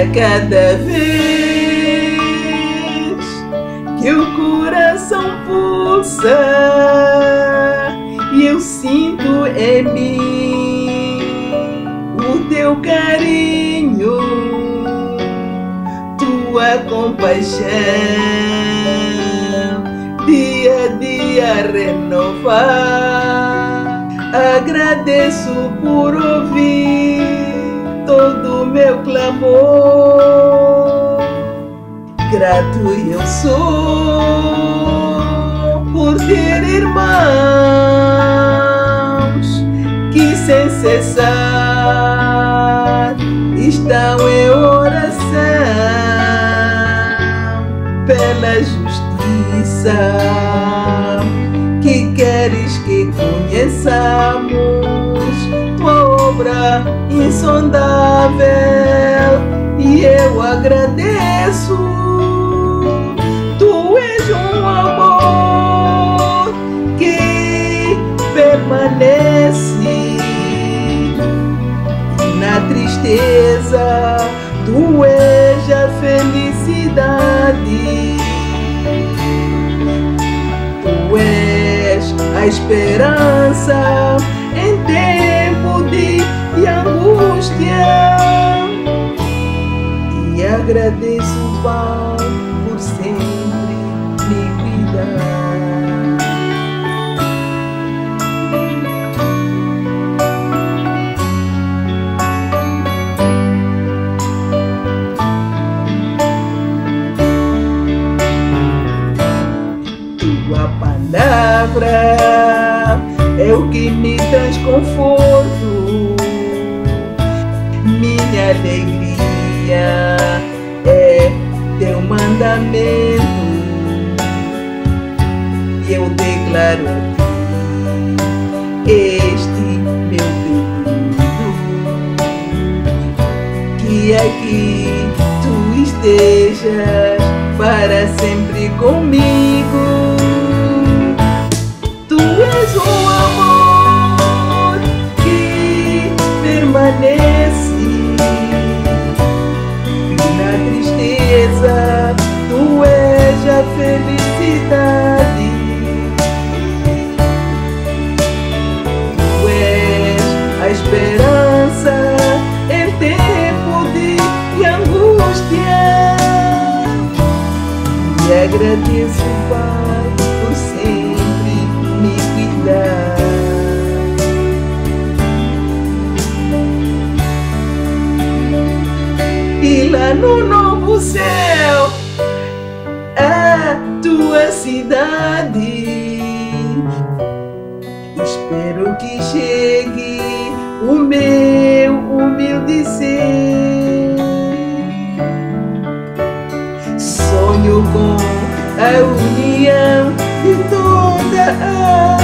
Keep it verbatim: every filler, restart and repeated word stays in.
cada vez que o coração pulsa e eu sinto em mim o teu carinho, tua compaixão, dia a dia renovar. Agradeço por ouvir todo o meu clamor. Grato eu sou por ter irmãos que sem cessar estão em oração pela justiça que queres que conheçamos, tua obra insondável, e eu agradeço. Tu és um amor que permanece na tristeza, tu és a felicidade, tu és a esperança em tempo de, de angústia, e agradeço, Pai, por sempre me cuidar. Tua palavra é o que me traz conforto, minha alegria é teu mandamento, e eu declaro a ti este meu pedido, que aqui tu estejas para sempre comigo. Tu és um amor que permanece na tristeza, tu és a felicidade, tu és a esperança em tempo de, de angústia, e agradeço, Pai, por sempre me cuidar. E lá no novo céu, a tua cidade, espero que chegue o meu humilde ser. Sonho com a união de toda a